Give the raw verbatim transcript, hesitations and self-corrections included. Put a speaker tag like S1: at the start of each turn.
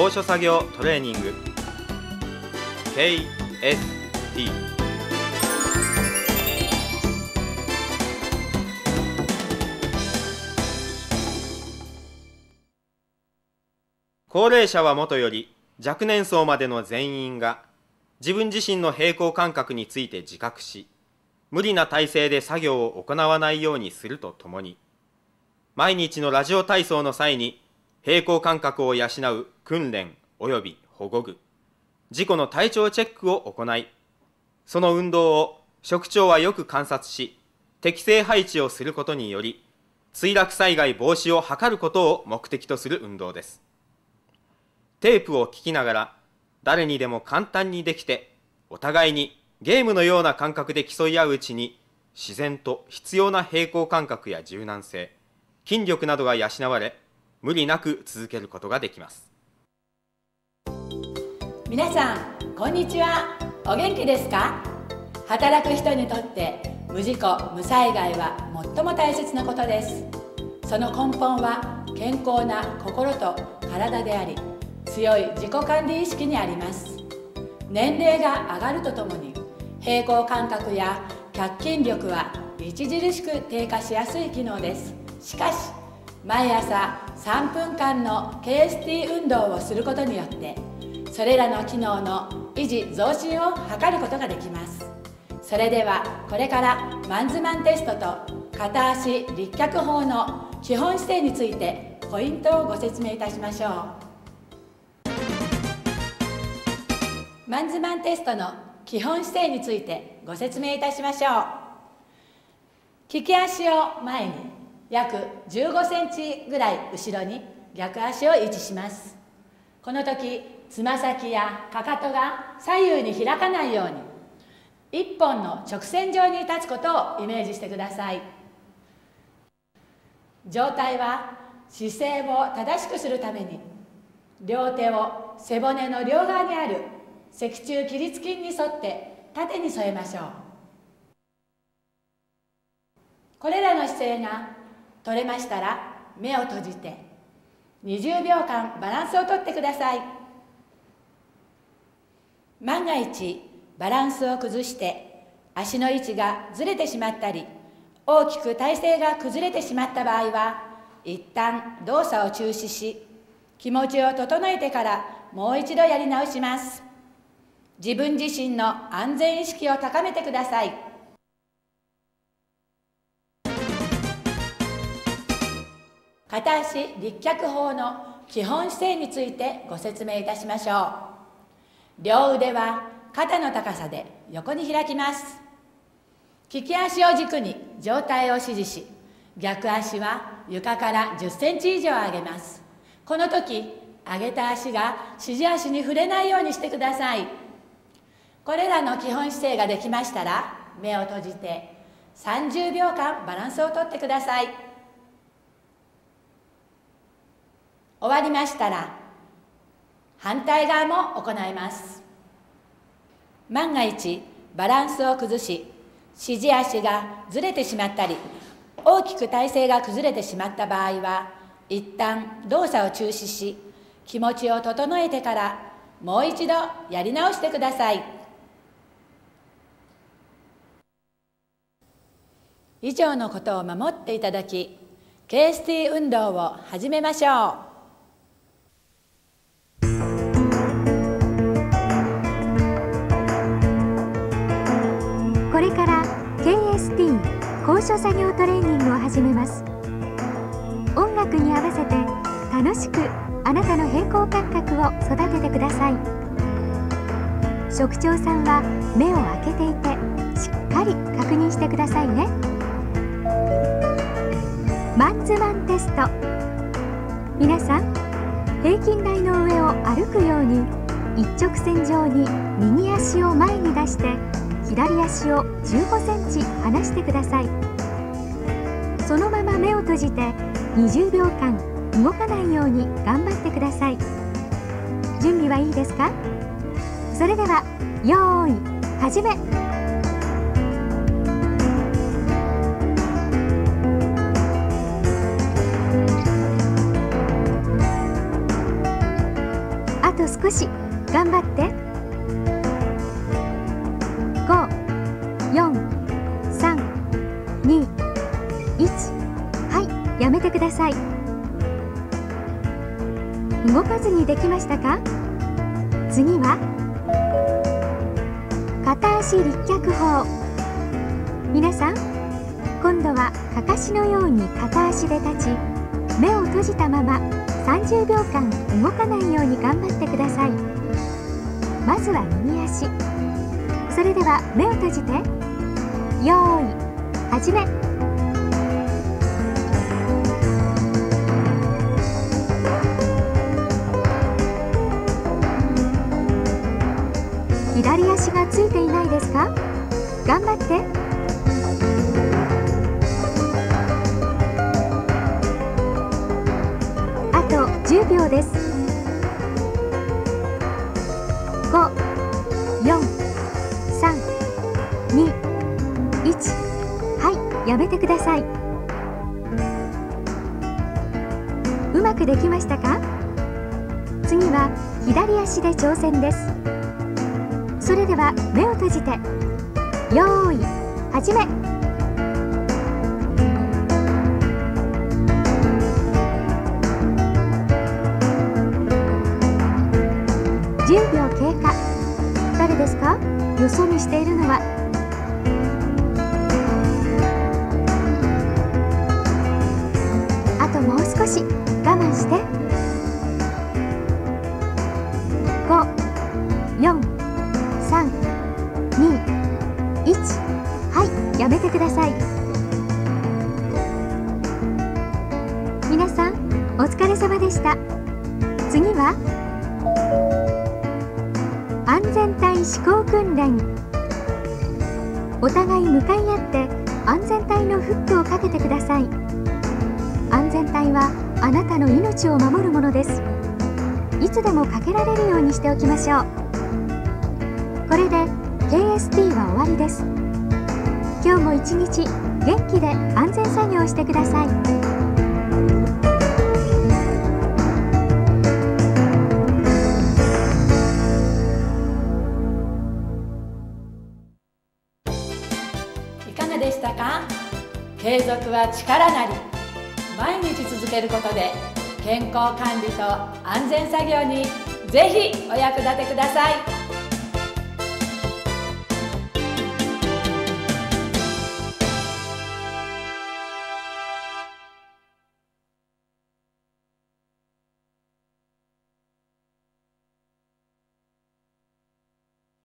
S1: 高所作業トレーニング ケーエスティー。 高齢者はもとより若年層までの全員が自分自身の平衡感覚について自覚し、無理な体勢で作業を行わないようにするとともに、毎日のラジオ体操の際に平衡感覚を養う訓練及び保護具、自己の体調チェックを行い、その運動を職長はよく観察し、適正配置をすることにより、墜落災害防止を図ることを目的とする運動です。テープを聞きながら、誰にでも簡単にできて、お互いにゲームのような感覚で競い合ううちに、自然と必要な平衡感覚や柔軟性、筋力などが養われ、無理なく続けることができます。
S2: 皆さん、こんにちは。お元気ですか？働く人にとって無事故・無災害は最も大切なことです。その根本は健康な心と体であり、強い自己管理意識にあります。年齢が上がるとともに、平衡感覚や脚筋力は著しく低下しやすい機能です。しかし、毎朝さんぷんかんの ケーエスティー 運動をすることによって、それらの機能の維持増進を図ることができます。それではこれからマンズマンテストと片足立脚法の基本姿勢についてポイントをご説明いたしましょう。マンズマンテストの基本姿勢についてご説明いたしましょう。利き足を前に約じゅうごセンチぐらい後ろに逆足を位置します。この時、つま先やかかとが左右に開かないように一本の直線上に立つことをイメージしてください。上体は姿勢を正しくするために、両手を背骨の両側にある脊柱起立筋に沿って縦に添えましょう。これらの姿勢が取れましたら、目を閉じてにじゅうびょうかんバランスをとってください。万が一バランスを崩して足の位置がずれてしまったり、大きく体勢が崩れてしまった場合は、一旦動作を中止し、気持ちを整えてからもう一度やり直します。自分自身の安全意識を高めてください。片足立脚法の基本姿勢についてご説明いたしましょう。両腕は肩の高さで横に開きます。利き足を軸に上体を支持し、逆足は床からじゅっセンチ以上上げます。この時、上げた足が指示足に触れないようにしてください。これらの基本姿勢ができましたら、目を閉じてさんじゅうびょうかんバランスをとってください。終わりましたら、反対側も行います。万が一バランスを崩し、指示足がずれてしまったり、大きく体勢が崩れてしまった場合は、一旦動作を中止し、気持ちを整えてからもう一度やり直してください。以上のことを守っていただき、ケーエスティー 運動を始めましょう。
S3: これから ケーエスティー 高所作業トレーニングを始めます。音楽に合わせて楽しくあなたの平衡感覚を育ててください。職長さんは目を開けていてしっかり確認してくださいね。マンズマンテスト。皆さん、平均台の上を歩くように一直線上に右足を前に出して、左足をじゅうごセンチ離してください。そのまま目を閉じてにじゅうびょうかん動かないように頑張ってください。準備はいいですか？それではよーい、始め。 少し頑張って。ご、よん、さん、に、いち。はい、やめてください。動かずにできましたか？次は片足立脚法。皆さん、今度はかかしのように片足で立ち、目を閉じたままさんじゅうびょうかん動かないように頑張ってください。まずは右足。それでは目を閉じて、よーい、始め。左足がついていないですか？頑張って。あとじゅうびょうです。ご、よん、さん、に、いち。はい、やめてください。うまくできましたか？次は左足で挑戦です。それでは目を閉じて、よーい、始め。じゅうびょう経過。誰ですか？よそ見しているのは。あともう少し我慢して。ご、よん、さん、に、いち。はい、やめてください。皆さん、お疲れ様でした。次は安全帯施行訓練。お互い向かい合って安全帯のフックをかけてください。安全帯はあなたの命を守るものです。いつでもかけられるようにしておきましょう。これで ケーエスティー は終わりです。今日も一日元気で安全作業をしてください。
S2: いかがでしたか？継続は力なり。毎日続けることで健康管理と安全作業にぜひお役立てください。